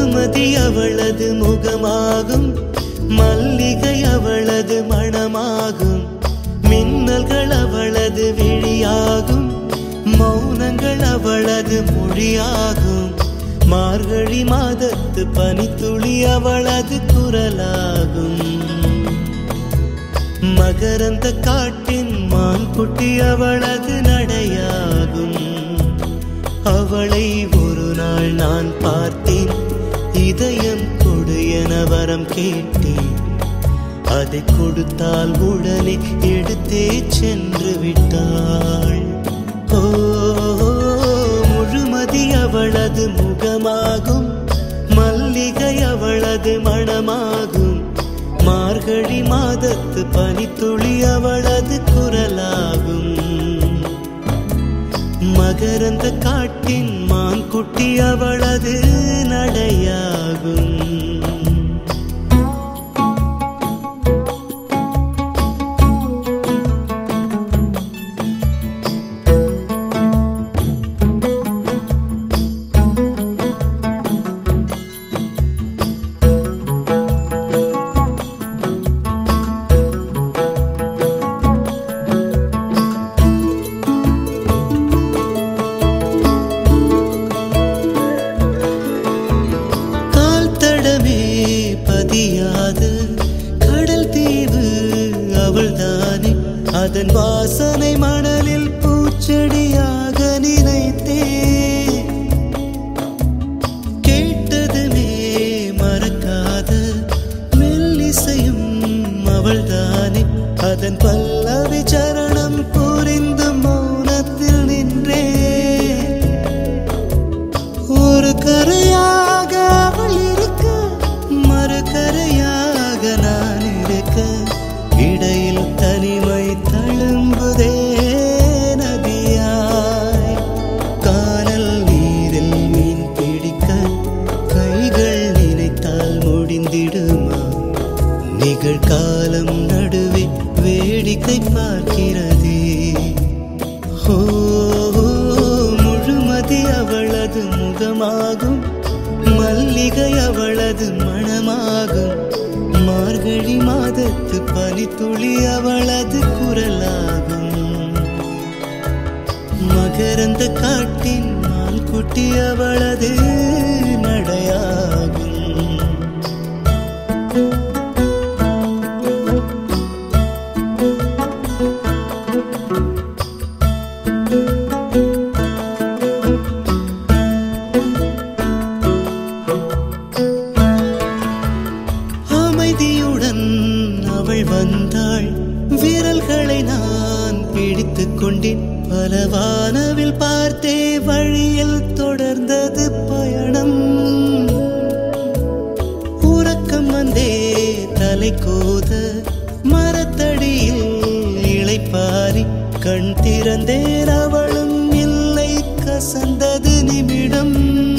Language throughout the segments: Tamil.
முழுமதி அவளது முகமாகும், மல்லிகை அவளது மணமாகும், மின்னல்கள் அவளது விழியாகும், மௌனங்கள் அவளது மொழியாகும், மார்கழி மாதத்து பனித்துளி அவளது குரலாகும். மகரந்த காட்டின் மான்குட்டி அவளது நடையாகும். அவளை ஒரு நாள் நான் பார்த்தேன், இதயம் கொடு என வரம் கேட்டேன். அதை கொடுத்தால் உடனே எடுத்தே சென்று விட்டாள். ஓ, முழுமதி அவளது முகமாகும், மல்லிகை அவளது மணமாகும், மார்கழி மாதத்து பனித்துளி அவளது குரலாகும். மகரந்த காட்டின் மான்குட்டி அவளது நடையாகும். கடல் தீவு அவள்தானே, அதன் வாசனை மணலில் பூச்செடியாக நினைத்தே. கேட்டதுமே மறக்காத மெல்லிசையும் அவள்தானே, அதன் பல்லவி சரணம் புரிந்து மௌனத்தில் நின்றே. ஒரு கரையாக அவள் இருக்க, மறுகரையாக நான் இருக்க, இடையில் தனிமை தழும்புதே நதியாய். கானல் நீரில் மீன் பிடிக்க கைகள் நினைத்தால் முடிந்திடுமா? நிகழ்காலம் நடுவே வேடிக்கை பார்க்கிறதே. ஓ, முழுமதி அவளது முகமாகும், மல்லிகை அவளது மணமாகும், மார்கழி மாதத்து பனித்துளி அவளது குரலாகும். மகரந்த காட்டின் மான்குட்டி அவளது நடையாகும். அமைதியுடன் அவள் வந்தாள், விரல்களை நான் பிடித்துக் கொண்டேன். பல வானவில் பார்த்தே வழியில் தொடர்ந்தது பயணம். உறக்கம் வந்தே தலை கோத மரத்தடியில் இளைப்பாரி கண் திறந்தேன், அவளும் இல்லை. கசந்தது நிமிடம்.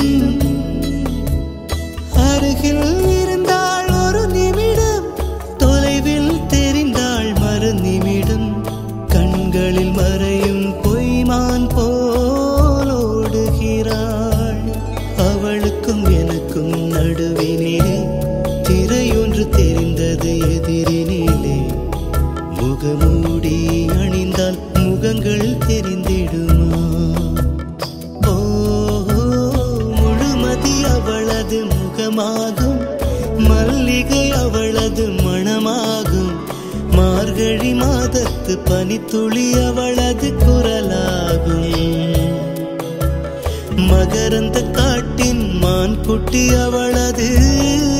அருகில் இருந்தாள் ஒரு நிமிடம், தொலைவில் தெரிந்தாள் மறு நிமிடம். கண்களில் மறையும் பொய்மான் போல் ஓடுகிறாள். அவளுக்கும் எனக்கும் நடுவினிலே திரையொன்று தெரிந்தது எதிரினிலே. முகமூடி அணிந்தால் முகங்கள் தெரிந்திடுமா? ஓ, முழுமதி அவளது முகமாகும், மல்லிகை அவளது மணமாகும், மார்கழி மாதத்து பனித்துளி அவளது குரலாகும். மகரந்த காட்டின் மான்குட்டி அவளது